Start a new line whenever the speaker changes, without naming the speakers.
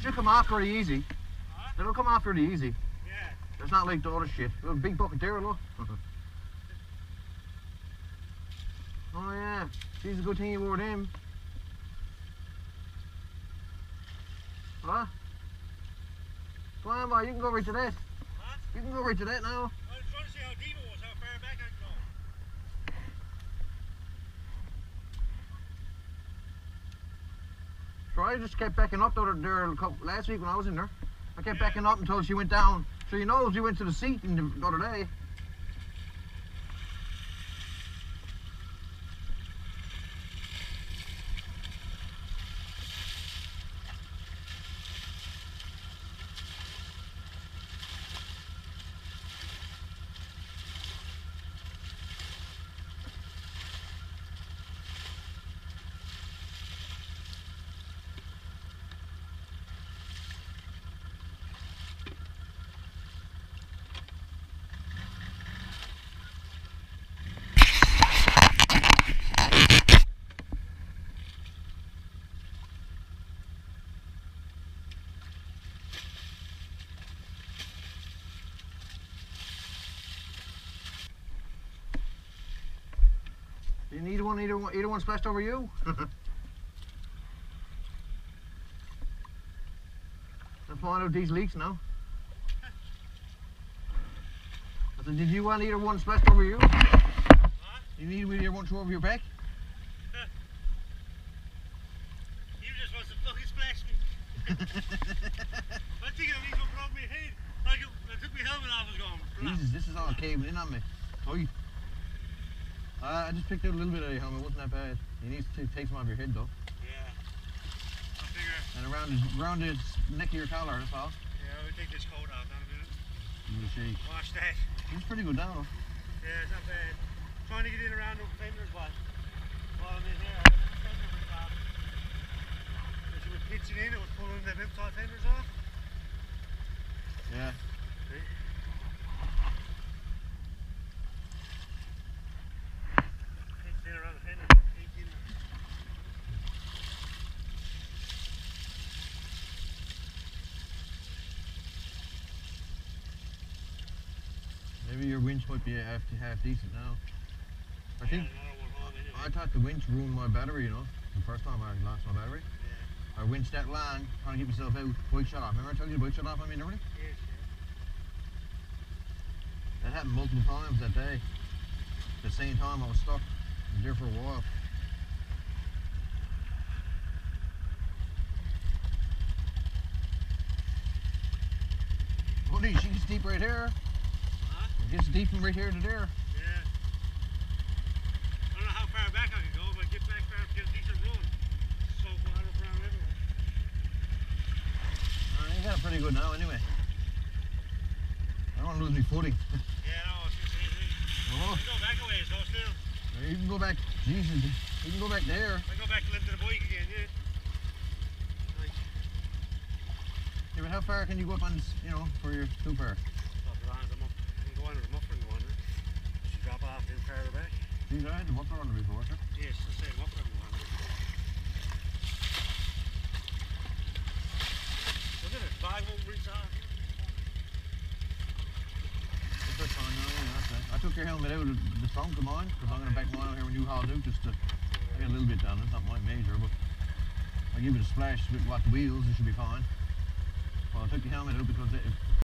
should come off pretty easy.
Huh?
It'll come off pretty easy.
Yeah.
It's not like the other shit. Look, big bucket there, look. Oh yeah. She's a good thing you wore them. What? Come on, boy, you can go right to that.
What?
You can go right to that now.
I was trying to see how deep it was, how far back I could go.
So I just kept backing up there last week when I was in there. I kept backing up until she went down. So you know she went to the seat the other day. You need one, either one splashed over you. I'm finding out these leaks now. I said, did you want either one splashed over you?
What?
You need either one to over your back?
You just want to fucking splash me. I think I need to rub my head. I took my helmet off and was going.
Jesus, this is all caving in on me. Tight. I just picked out a little bit of your helmet. It wasn't that bad. You need to take some off your head though.
Yeah. I figure.
And around the neck of your collar, that's all.
Yeah, I'll take this coat off now in a minute.
Give it a shake.
Wash that.
It's pretty good now though.
Yeah, it's not bad. Trying to get in around the fenders, but while I'm in here, I got the fender pretty bad. As you were pitching in, it was pulling the Viptide fenders off.
Yeah.
See? Pitching in around the fenders, not pitching.
Maybe your winch might be half decent now. I think
Another one home anyway.
I thought the winch ruined my battery, you know. The first time I lost my battery.
Yeah.
I winched that line, trying to get myself out. Bike shut off. Remember I told you the bike shut off on me and everything?
Yes,
That happened multiple times that day. At the same time I was stuck. I was there for a while. Buddy, she gets deep right here.
Huh?
It gets deep from right here to there.
Yeah. I don't know how far back I could go, but get back far to get a decent run. So far up around everywhere.
You got it pretty good now anyway. I don't want to lose my footing.
Yeah, no, it's just easy.
Oh,
I go back a ways though still.
you can go back, Jesus, you can go back there.
I go back to live to the bike again, yeah. Like,
Yeah, but how far can you go up on this, you know, for your too far?
well, the lines I'm up. I can go under the muffler and go under. Just drop off in farther back.
Geez, I had the muffler on there before, sir.
Yes, just say muffler and go under. Look at it, bag won't reach off.
That's fine now, yeah, that's it. I took your helmet out of the trunk of mine, because I'm going to back mine out here when you hauled out, just to, I got a little bit down, it's not my major, but I give it a splash with what the wheels, it should be fine. Well, I took the helmet out because